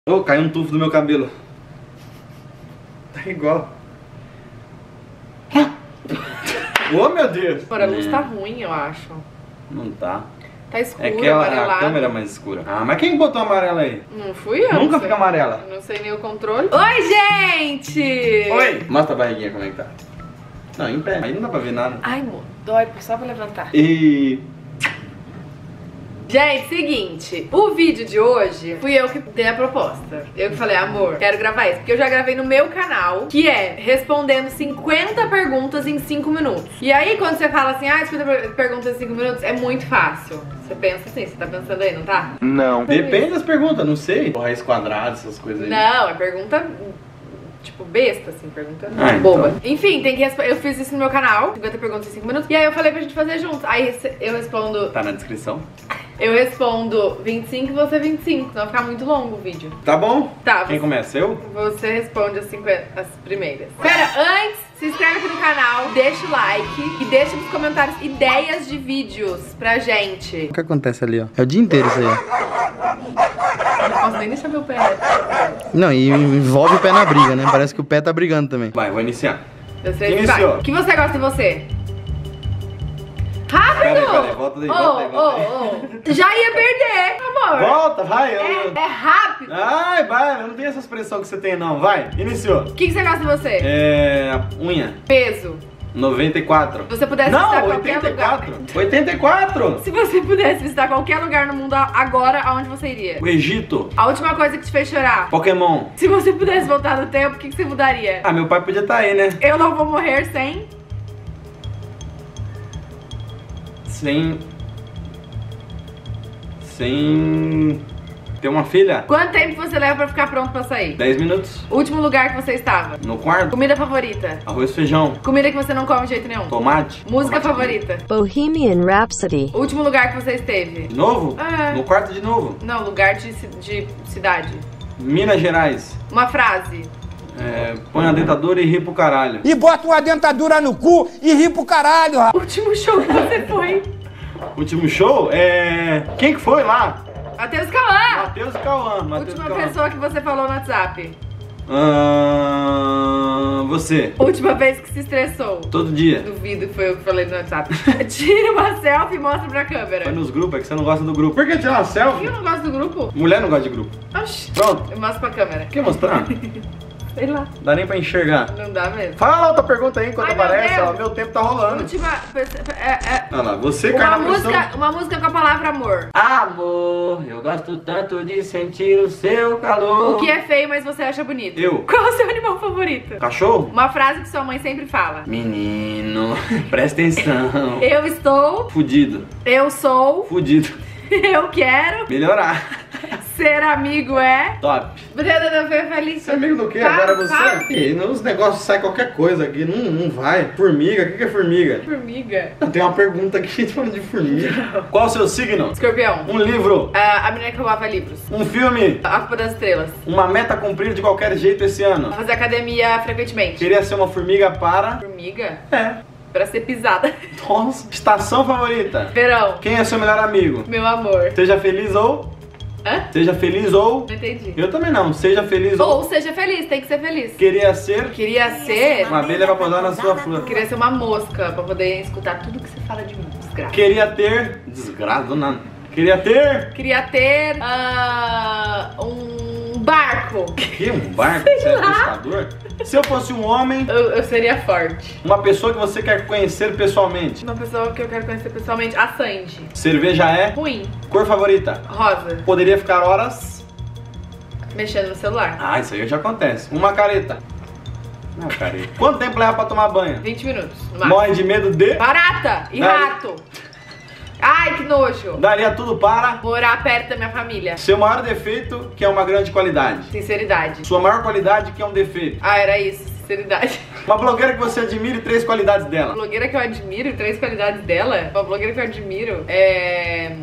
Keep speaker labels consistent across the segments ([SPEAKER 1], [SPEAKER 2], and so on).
[SPEAKER 1] Ô, caiu um tufo do meu cabelo. Tá igual. Ô, meu Deus.
[SPEAKER 2] Agora a luz tá ruim, eu acho.
[SPEAKER 1] Não tá.
[SPEAKER 2] Tá escura,
[SPEAKER 1] É que a câmera é mais escura. Ah, mas quem botou amarela aí?
[SPEAKER 2] Não fui eu.
[SPEAKER 1] Nunca fica amarela.
[SPEAKER 2] Não sei nem o controle. Oi, gente!
[SPEAKER 1] Oi! Mostra a barriguinha como é que tá. Não, em pé. Aí não dá pra ver nada.
[SPEAKER 2] Ai, amor, dói só pra levantar.
[SPEAKER 1] E...
[SPEAKER 2] Gente, seguinte, o vídeo de hoje fui eu que dei a proposta. Eu que falei, amor, quero gravar isso. Porque eu já gravei no meu canal, que é respondendo 50 perguntas em 5 minutos. E aí, quando você fala assim, 50 perguntas em 5 minutos, é muito fácil. Você pensa assim, você tá pensando aí, não tá?
[SPEAKER 1] Não. Depende das perguntas, não sei. Raiz quadrada, essas coisas aí.
[SPEAKER 2] Não, é pergunta... tipo, besta, assim, pergunta
[SPEAKER 1] boba.
[SPEAKER 2] Então. Enfim, tem que eu fiz isso no meu canal, 50 perguntas em 5 minutos. E aí eu falei pra gente fazer junto. Aí eu respondo...
[SPEAKER 1] Tá na descrição.
[SPEAKER 2] Eu respondo 25 e você 25, senão vai ficar muito longo o vídeo.
[SPEAKER 1] Tá bom?
[SPEAKER 2] Tá.
[SPEAKER 1] Quem começa? Eu?
[SPEAKER 2] Você responde as primeiras. Pera, antes, se inscreve aqui no canal, deixa o like e deixa nos comentários ideias de vídeos pra gente.
[SPEAKER 1] O que acontece ali, ó? É o dia inteiro isso aí, ó.
[SPEAKER 2] Não posso nem deixar meu pé.
[SPEAKER 1] Não, e envolve o pé na briga, né? Parece que o pé tá brigando também. Vai, vou iniciar.
[SPEAKER 2] Quem iniciou? O que você gosta de você? Rápido!
[SPEAKER 1] Peraí, volta daí, volta aí.
[SPEAKER 2] Já ia perder, amor.
[SPEAKER 1] Volta, vai.
[SPEAKER 2] É rápido.
[SPEAKER 1] Ai, vai, eu não tenho essa expressão que você tem, não. Vai, iniciou.
[SPEAKER 2] O que você gosta de você?
[SPEAKER 1] Unha.
[SPEAKER 2] Peso.
[SPEAKER 1] 94.
[SPEAKER 2] Se você pudesse visitar qualquer lugar.
[SPEAKER 1] 84?
[SPEAKER 2] Se você pudesse visitar qualquer lugar no mundo agora, aonde você iria?
[SPEAKER 1] O Egito.
[SPEAKER 2] A última coisa que te fez chorar?
[SPEAKER 1] Pokémon.
[SPEAKER 2] Se você pudesse voltar no tempo, o que você mudaria?
[SPEAKER 1] Ah, meu pai podia estar aí, né?
[SPEAKER 2] Eu não vou morrer sem...
[SPEAKER 1] Sem ter uma filha.
[SPEAKER 2] Quanto tempo você leva pra ficar pronto pra sair?
[SPEAKER 1] 10 minutos.
[SPEAKER 2] Último lugar que você estava?
[SPEAKER 1] No quarto.
[SPEAKER 2] Comida favorita?
[SPEAKER 1] Arroz e feijão.
[SPEAKER 2] Comida que você não come de jeito nenhum?
[SPEAKER 1] Tomate.
[SPEAKER 2] Música favorita?
[SPEAKER 3] Bohemian Rhapsody.
[SPEAKER 2] Último lugar que você esteve?
[SPEAKER 1] De novo?
[SPEAKER 2] É.
[SPEAKER 1] No quarto de novo.
[SPEAKER 2] Não, lugar de cidade.
[SPEAKER 1] Minas Gerais.
[SPEAKER 2] Uma frase.
[SPEAKER 1] Põe a dentadura e ri pro caralho.
[SPEAKER 4] E bota uma dentadura no cu e ri pro caralho, rapaz.
[SPEAKER 2] Último show que você foi?
[SPEAKER 1] Último show? Quem que foi lá?
[SPEAKER 2] Matheus Cauã.
[SPEAKER 1] Matheus Cauã.
[SPEAKER 2] Última pessoa que você falou no WhatsApp?
[SPEAKER 1] Você.
[SPEAKER 2] Última vez que se estressou?
[SPEAKER 1] Todo dia.
[SPEAKER 2] Duvido que foi eu que falei no WhatsApp. Tira uma selfie e mostra pra câmera.
[SPEAKER 1] Foi nos grupos, é que você não gosta do grupo. Por que tirar uma selfie?
[SPEAKER 2] Eu não gosto do grupo.
[SPEAKER 1] Mulher não gosta de grupo.
[SPEAKER 2] Oxi.
[SPEAKER 1] Pronto.
[SPEAKER 2] Eu mostro pra câmera.
[SPEAKER 1] Quer mostrar?
[SPEAKER 2] Sei lá.
[SPEAKER 1] Dá nem pra enxergar.
[SPEAKER 2] Não dá mesmo.
[SPEAKER 1] Fala outra pergunta aí enquanto
[SPEAKER 2] Ai, meu
[SPEAKER 1] aparece,
[SPEAKER 2] Deus.
[SPEAKER 1] ó. Meu tempo tá rolando.
[SPEAKER 2] Última...
[SPEAKER 1] Olha lá, você cai na pressão.
[SPEAKER 2] Uma música com a palavra amor.
[SPEAKER 1] Amor, eu gosto tanto de sentir o seu calor.
[SPEAKER 2] O que é feio, mas você acha bonito?
[SPEAKER 1] Eu.
[SPEAKER 2] Qual é o seu animal favorito?
[SPEAKER 1] Cachorro?
[SPEAKER 2] Uma frase que sua mãe sempre fala.
[SPEAKER 1] Menino, presta atenção.
[SPEAKER 2] Eu estou...
[SPEAKER 1] Fudido.
[SPEAKER 2] Eu sou...
[SPEAKER 1] Fudido.
[SPEAKER 2] Eu quero...
[SPEAKER 1] Melhorar.
[SPEAKER 2] Ser amigo é...
[SPEAKER 1] Top.
[SPEAKER 2] Brenda da Fê Feliz.
[SPEAKER 1] Você é amigo do quê?
[SPEAKER 2] Fala,
[SPEAKER 1] Agora você?
[SPEAKER 2] fala.
[SPEAKER 1] Ih, nos negócios sai qualquer coisa aqui, não vai. Formiga, o que é formiga?
[SPEAKER 2] Formiga.
[SPEAKER 1] Tem uma pergunta aqui falando de formiga. Qual o seu signo?
[SPEAKER 2] Escorpião.
[SPEAKER 1] Um livro.
[SPEAKER 2] A menina que roubava livros.
[SPEAKER 1] Um filme.
[SPEAKER 2] A Culpa das Estrelas.
[SPEAKER 1] Uma meta a cumprir de qualquer jeito esse ano.
[SPEAKER 2] Fazer academia frequentemente.
[SPEAKER 1] Queria ser uma formiga para...
[SPEAKER 2] Formiga?
[SPEAKER 1] Pra
[SPEAKER 2] ser pisada.
[SPEAKER 1] Nossa. Estação favorita.
[SPEAKER 2] Verão.
[SPEAKER 1] Quem é seu melhor amigo?
[SPEAKER 2] Meu amor.
[SPEAKER 1] Seja feliz ou...
[SPEAKER 2] Hã?
[SPEAKER 1] Seja feliz ou...
[SPEAKER 2] Não entendi.
[SPEAKER 1] Eu também não. Seja feliz ou...
[SPEAKER 2] Ou seja feliz, tem que ser feliz.
[SPEAKER 1] Queria ser...
[SPEAKER 2] Queria ser...
[SPEAKER 1] Uma abelha pra pousar na sua flor.
[SPEAKER 2] Queria ser uma mosca pra poder escutar tudo que você fala de mim. Desgraça.
[SPEAKER 1] Queria ter... Desgraça do nada. Queria ter...
[SPEAKER 2] Queria ter... um barco.
[SPEAKER 1] O quê? Um barco? Você é pescador? Se eu fosse um homem...
[SPEAKER 2] Eu seria forte.
[SPEAKER 1] Uma pessoa que você quer conhecer pessoalmente.
[SPEAKER 2] Uma pessoa que eu quero conhecer pessoalmente. A Sandy.
[SPEAKER 1] Cerveja é...
[SPEAKER 2] Ruim.
[SPEAKER 1] Cor favorita?
[SPEAKER 2] Rosa.
[SPEAKER 1] Poderia ficar horas...
[SPEAKER 2] Mexendo no celular.
[SPEAKER 1] Ah, isso aí já acontece. Uma careta. Não, careta. Quanto tempo leva pra tomar banho?
[SPEAKER 2] 20 minutos. No máximo.
[SPEAKER 1] Morre de medo de...
[SPEAKER 2] Barata e
[SPEAKER 1] Daria-
[SPEAKER 2] rato. Ai, que nojo.
[SPEAKER 1] Daria tudo para...
[SPEAKER 2] Morar perto da minha família.
[SPEAKER 1] Seu maior defeito, que é uma grande qualidade.
[SPEAKER 2] Sinceridade.
[SPEAKER 1] Sua maior qualidade, que é um defeito.
[SPEAKER 2] Ah, era isso. Sinceridade.
[SPEAKER 1] Uma blogueira que você admira e 3 qualidades
[SPEAKER 2] Uma
[SPEAKER 1] dela.
[SPEAKER 2] blogueira que eu admiro e 3 qualidades dela. Uma blogueira que eu admiro é...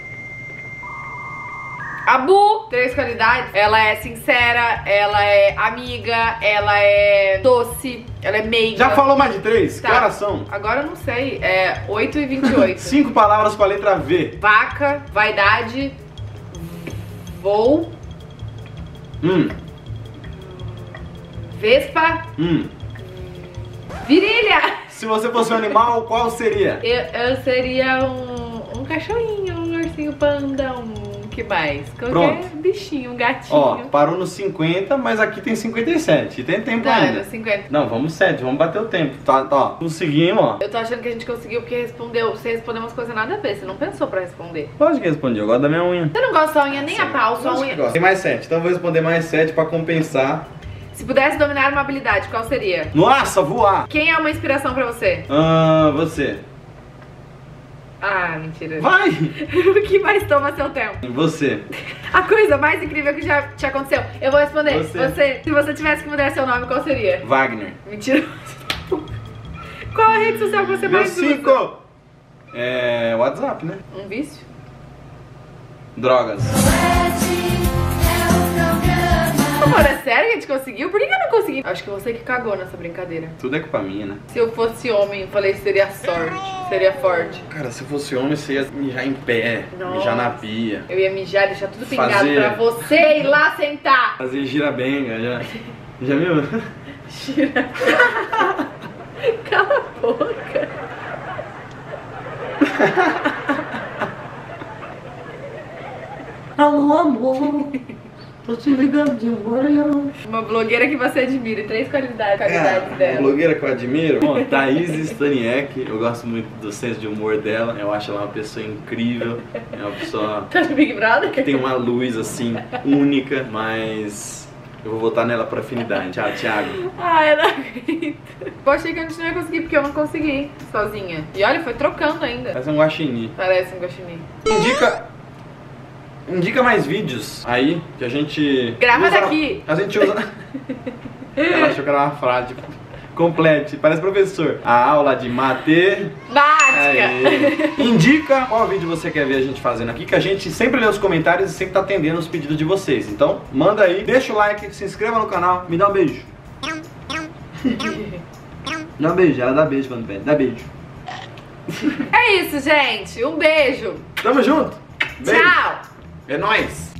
[SPEAKER 2] A Bu, 3 qualidades. Ela é sincera, ela é amiga, ela é doce, ela é meiga.
[SPEAKER 1] Já falou mais de 3?
[SPEAKER 2] Tá.
[SPEAKER 1] Que horas são?
[SPEAKER 2] Agora eu não sei. É 8 e 28.
[SPEAKER 1] 5 palavras com a letra V.
[SPEAKER 2] Vaca, vaidade, voo, Vespa. Virilha.
[SPEAKER 5] Se você fosse um animal, qual seria?
[SPEAKER 2] Eu seria um cachorrinho, um ursinho panda, que mais? Qualquer bichinho, um gatinho.
[SPEAKER 5] Ó, parou no 50, mas aqui tem 57. E tem tempo
[SPEAKER 2] Tá,
[SPEAKER 5] ainda.
[SPEAKER 2] no 50.
[SPEAKER 5] Não, vamos 7, vamos bater o tempo. Tá, ó, conseguimos, ó.
[SPEAKER 2] Eu tô achando que a gente conseguiu porque você respondeu umas coisas nada a ver. Você não pensou pra responder.
[SPEAKER 5] Pode que responder, eu gosto da minha unha.
[SPEAKER 2] Você não gosta da unha nem a pau, sua unha.
[SPEAKER 5] Tem mais 7, então eu vou responder mais 7 pra compensar.
[SPEAKER 2] Se pudesse dominar uma habilidade, qual seria?
[SPEAKER 5] Nossa, voar!
[SPEAKER 2] Quem é uma inspiração pra você?
[SPEAKER 5] Você.
[SPEAKER 2] Ah, mentira.
[SPEAKER 5] Vai!
[SPEAKER 2] O que mais toma seu tempo?
[SPEAKER 5] Você.
[SPEAKER 2] A coisa mais incrível que já te aconteceu. Eu vou responder.
[SPEAKER 5] Você.
[SPEAKER 2] Se você tivesse que mudar seu nome, qual seria?
[SPEAKER 5] Wagner.
[SPEAKER 2] Mentira. Qual a rede social que você
[SPEAKER 5] Meu
[SPEAKER 2] mais usa?
[SPEAKER 5] 5! WhatsApp, né?
[SPEAKER 2] Um vício?
[SPEAKER 5] Drogas.
[SPEAKER 2] Amor, é sério que a gente conseguiu? Por que eu não consegui? Acho que você que cagou nessa brincadeira.
[SPEAKER 5] Tudo é culpa minha, né?
[SPEAKER 2] Se eu fosse homem, eu falei que seria sorte. Seria forte.
[SPEAKER 5] Cara, se fosse homem, você ia mijar em pé,
[SPEAKER 2] Nossa.
[SPEAKER 5] mijar na pia.
[SPEAKER 2] Eu ia mijar, deixar tudo pingado
[SPEAKER 5] Fazer-
[SPEAKER 2] pra você ir lá sentar.
[SPEAKER 5] Fazer girabenga, já. Já viu?
[SPEAKER 2] Tira. Cala a boca.
[SPEAKER 6] Alô, amor. Tô te ligando de manhã.
[SPEAKER 2] Uma blogueira que você admira e 3 qualidades
[SPEAKER 5] Uma
[SPEAKER 2] dela.
[SPEAKER 5] blogueira que eu admiro, bom, Thaís Staniek, eu gosto muito do senso de humor dela, eu acho ela uma pessoa incrível, é uma pessoa
[SPEAKER 2] Tá no Big Brother?
[SPEAKER 5] que tem uma luz assim, única, mas eu vou votar nela por afinidade. Tchau, Thiago.
[SPEAKER 2] Ai, eu não acredito. Eu achei que a gente não ia conseguir, porque eu não consegui sozinha. E olha, foi trocando ainda.
[SPEAKER 5] Parece um guaxinim.
[SPEAKER 2] Parece um guaxinim.
[SPEAKER 5] Indica mais vídeos aí que a gente
[SPEAKER 2] Grava
[SPEAKER 5] usa-
[SPEAKER 2] daqui.
[SPEAKER 5] A gente usa. Ela achou que era uma frase. Complete, parece professor. A aula de matemática.
[SPEAKER 2] Bática.
[SPEAKER 5] Indica qual vídeo você quer ver a gente fazendo aqui, que a gente sempre lê os comentários e sempre tá atendendo os pedidos de vocês. Então, manda aí, deixa o like, se inscreva no canal, me dá um beijo. Dá um beijo, ela dá beijo quando pede, dá beijo.
[SPEAKER 2] É isso, gente. Um beijo.
[SPEAKER 5] Tamo junto. Beijo.
[SPEAKER 2] Tchau.
[SPEAKER 5] É nóis.